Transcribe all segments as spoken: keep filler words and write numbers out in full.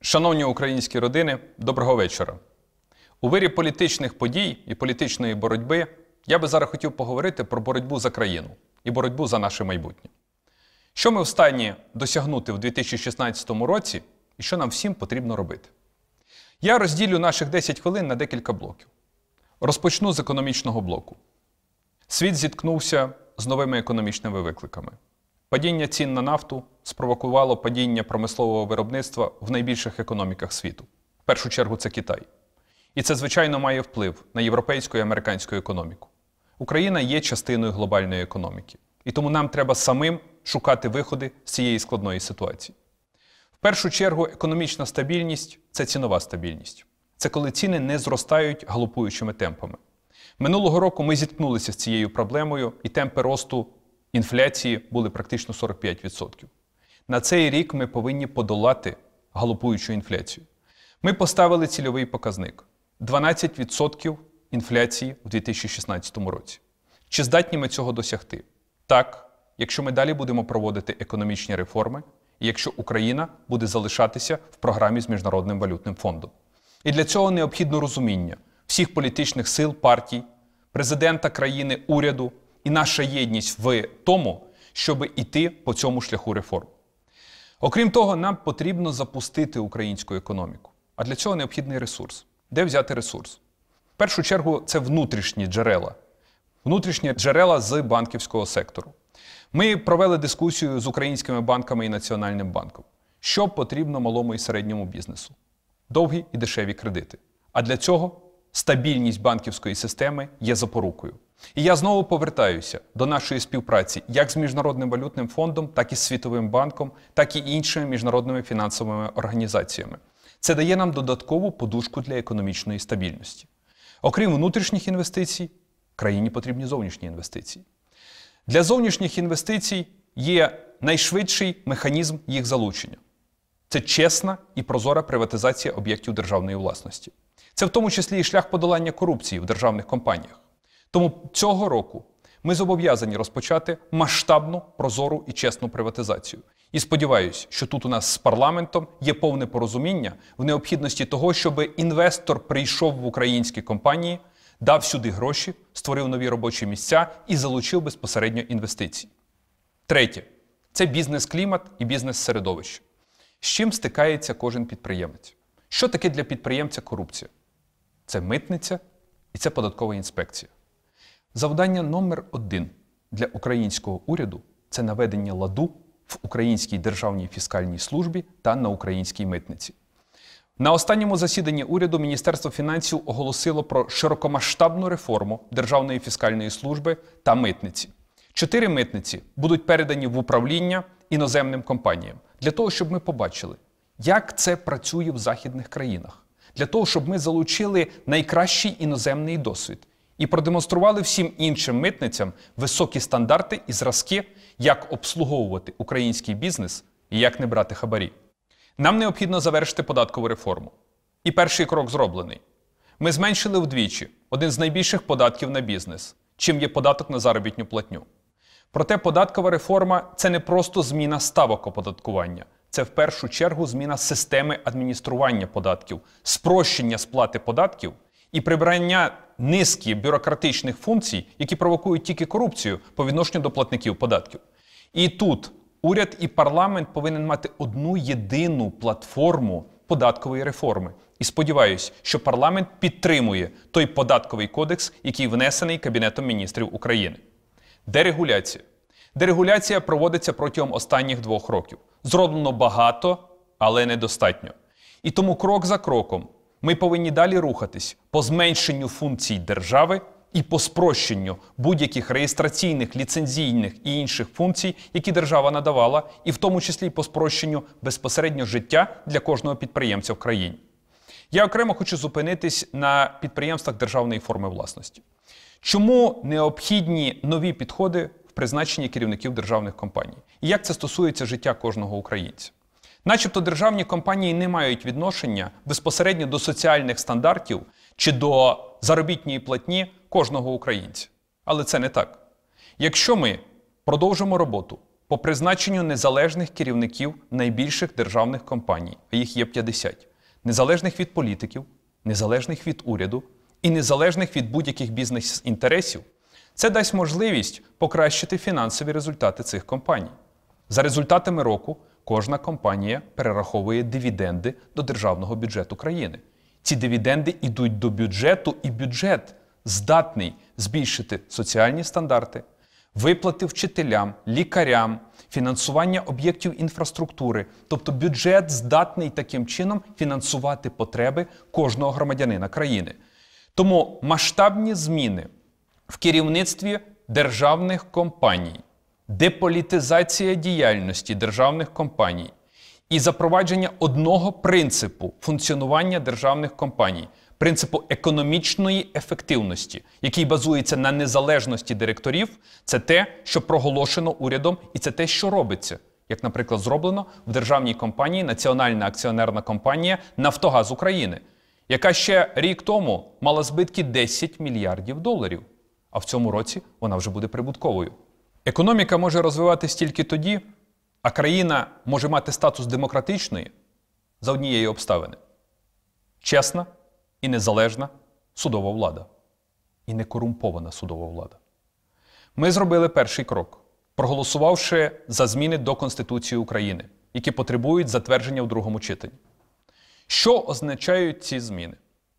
Шановні українські родини, доброго вечора. У вирі політичних подій і політичної боротьби я би зараз хотів поговорити про боротьбу за країну і боротьбу за наше майбутнє. Що ми в стані досягнути в дві тисячі шістнадцятому році і що нам всім потрібно робити? Я розділю наших десять хвилин на декілька блоків. Розпочну з економічного блоку. Світ зіткнувся з новими економічними викликами. Падіння цін на нафту спровокувало падіння промислового виробництва в найбільших економіках світу. В першу чергу це Китай. І це, звичайно, має вплив на європейську і американську економіку. Україна є частиною глобальної економіки. І тому нам треба самим шукати виходи з цієї складної ситуації. В першу чергу, економічна стабільність – це цінова стабільність. Це коли ціни не зростають галопуючими темпами. Минулого року ми зіткнулися з цією проблемою, і темпи росту інфляції були практично сорок п'ять відсотків. На цей рік ми повинні подолати галопуючу інфляцію. Ми поставили цільовий показник – дванадцять відсотків інфляції в дві тисячі шістнадцятому році. Чи здатні ми цього досягти? Так, якщо ми далі будемо проводити економічні реформи, і якщо Україна буде залишатися в програмі з Міжнародним валютним фондом. І для цього необхідно розуміння всіх політичних сил, партій, президента країни, уряду і наша єдність в тому, щоб іти по цьому шляху реформ. Окрім того, нам потрібно запустити українську економіку. А для цього необхідний ресурс. Де взяти ресурс? В першу чергу це внутрішні джерела. Внутрішні джерела з банківського сектору. Ми провели дискусію з українськими банками і Національним банком. Що потрібно малому і середньому бізнесу? Довгі і дешеві кредити. А для цього стабільність банківської системи є запорукою. І я знову повертаюся до нашої співпраці як з Міжнародним валютним фондом, так і з Світовим банком, так і іншими міжнародними фінансовими організаціями. Це дає нам додаткову подушку для економічної стабільності. Окрім внутрішніх інвестицій, країні потрібні зовнішні інвестиції. Для зовнішніх інвестицій є найшвидший механізм їх залучення. Це чесна і прозора приватизація об'єктів державної власності. Це в тому числі і шлях подолання корупції в державних компаніях. Тому цього року ми зобов'язані розпочати масштабну, прозору і чесну приватизацію. І сподіваюся, що тут у нас з парламентом є повне порозуміння в необхідності того, щоб інвестор прийшов в українські компанії, дав сюди гроші, створив нові робочі місця і залучив безпосередньо інвестиції. Третє – це бізнес-клімат і бізнес-середовище. З чим стикається кожен підприємець? Що таке для підприємця корупція? Це митниця і це податкова інспекція. Завдання номер один для українського уряду – це наведення ладу в Українській державній фіскальній службі та на українській митниці. На останньому засіданні уряду Міністерство фінансів оголосило про широкомасштабну реформу Державної фіскальної служби та митниці. Чотири митниці будуть передані в управління іноземним компаніям, для того, щоб ми побачили, як це працює в західних країнах, для того, щоб ми залучили найкращий іноземний досвід і продемонстрували всім іншим митницям високі стандарти і зразки, як обслуговувати український бізнес і як не брати хабарі. Нам необхідно завершити податкову реформу. І перший крок зроблений. Ми зменшили вдвічі один з найбільших податків на бізнес, чим є податок на заробітну платню. Проте податкова реформа – це не просто зміна ставок оподаткування. Це в першу чергу зміна системи адміністрування податків, спрощення сплати податків і прибрання низки бюрократичних функцій, які провокують тільки корупцію по відношенню до платників податків. І тут уряд і парламент повинен мати одну єдину платформу податкової реформи. І сподіваюся, що парламент підтримує той податковий кодекс, який внесений Кабінетом міністрів України. Дерегуляція. Дерегуляція проводиться протягом останніх двох років. Зроблено багато, але недостатньо. І тому крок за кроком ми повинні далі рухатись по зменшенню функцій держави і по спрощенню будь-яких реєстраційних, ліцензійних і інших функцій, які держава надавала, і в тому числі по спрощенню безпосередньо життя для кожного підприємця в країні. Я окремо хочу зупинитись на підприємствах державної форми власності. Чому необхідні нові підходи в призначенні керівників державних компаній? І як це стосується життя кожного українця? Начебто державні компанії не мають відношення безпосередньо до соціальних стандартів чи до заробітної платні кожного українця. Але це не так. Якщо ми продовжимо роботу по призначенню незалежних керівників найбільших державних компаній, а їх є п'ятдесят, незалежних від політиків, незалежних від уряду і незалежних від будь-яких бізнес-інтересів, це дасть можливість покращити фінансові результати цих компаній. За результатами року кожна компанія перераховує дивіденди до державного бюджету країни. Ці дивіденди йдуть до бюджету, і бюджет здатний збільшити соціальні стандарти, виплати вчителям, лікарям, фінансування об'єктів інфраструктури. Тобто бюджет здатний таким чином фінансувати потреби кожного громадянина країни. Тому масштабні зміни в керівництві державних компаній, деполітизація діяльності державних компаній і запровадження одного принципу функціонування державних компаній – принципу економічної ефективності, який базується на незалежності директорів, це те, що проголошено урядом, і це те, що робиться. Як, наприклад, зроблено в державній компанії Національна акціонерна компанія «Нафтогаз України», яка ще рік тому мала збитки десять мільярдів доларів, а в цьому році вона вже буде прибутковою. Економіка може розвиватись тільки тоді, а країна може мати статус демократичної за однієї обставини. Чесна і незалежна судова влада. І не корумпована судова влада. Ми зробили перший крок, проголосувавши за зміни до Конституції України, які потребують затвердження в другому читанні. Що означають ці зміни?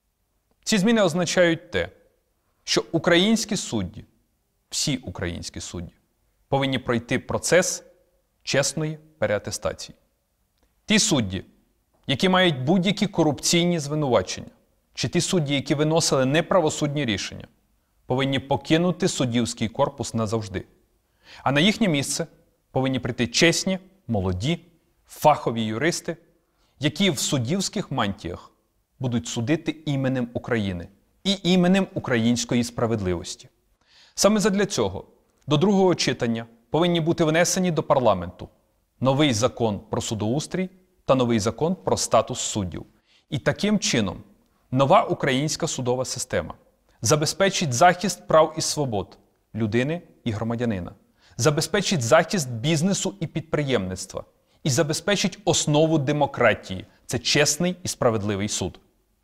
Ці зміни означають те, що українські судді, всі українські судді, повинні пройти процес чесної переатестації. Ті судді, які мають будь-які корупційні звинувачення, чи ті судді, які виносили неправосудні рішення, повинні покинути суддівський корпус назавжди. А на їхнє місце повинні прийти чесні, молоді, фахові юристи, які в суддівських мантіях будуть судити іменем України і іменем української справедливості. Саме задля цього до другого читання повинні бути внесені до парламенту новий закон про судоустрій та новий закон про статус суддів. І таким чином нова українська судова система забезпечить захист прав і свобод людини і громадянина, забезпечить захист бізнесу і підприємництва і забезпечить основу демократії – це чесний і справедливий суд.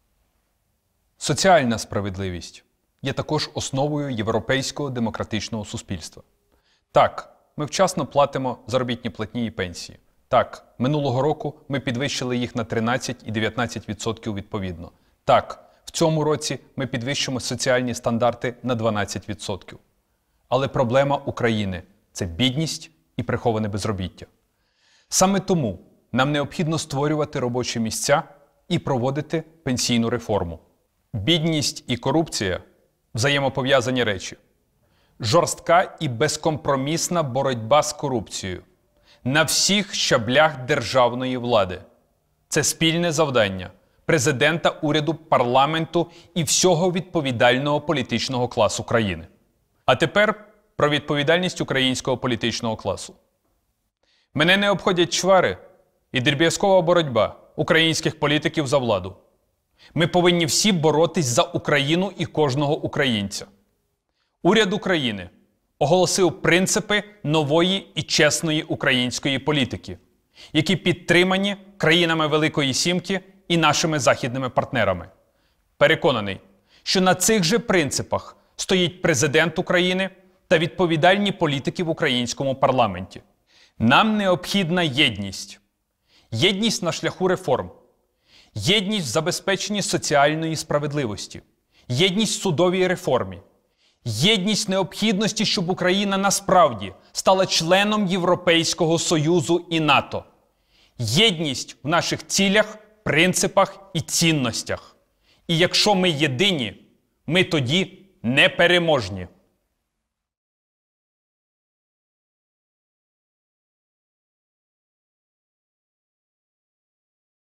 Соціальна справедливість є також основою європейського демократичного суспільства. Так, ми вчасно платимо заробітні платні і пенсії. Так, минулого року ми підвищили їх на тринадцять і дев'ятнадцять відсотків відповідно. Так, в цьому році ми підвищимо соціальні стандарти на дванадцять відсотків. Але проблема України – це бідність і приховане безробіття. Саме тому нам необхідно створювати робочі місця і проводити пенсійну реформу. Бідність і корупція – взаємопов'язані речі. Жорстка і безкомпромісна боротьба з корупцією на всіх щаблях державної влади – це спільне завдання президента, уряду, парламенту і всього відповідального політичного класу країни. А тепер про відповідальність українського політичного класу. Мене не обходять чвари і дріб'язкова боротьба українських політиків за владу. Ми повинні всі боротись за Україну і кожного українця. Уряд України оголосив принципи нової і чесної української політики, які підтримані країнами Великої Сімки і нашими західними партнерами. Переконаний, що на цих же принципах стоїть президент України та відповідальні політики в українському парламенті. Нам необхідна єдність. Єдність на шляху реформ. Єдність в забезпеченні соціальної справедливості. Єдність в судовій реформі. Єдність необхідності, щоб Україна насправді стала членом Європейського Союзу і НАТО. Єдність в наших цілях, принципах і цінностях. І якщо ми єдині, ми тоді непереможні.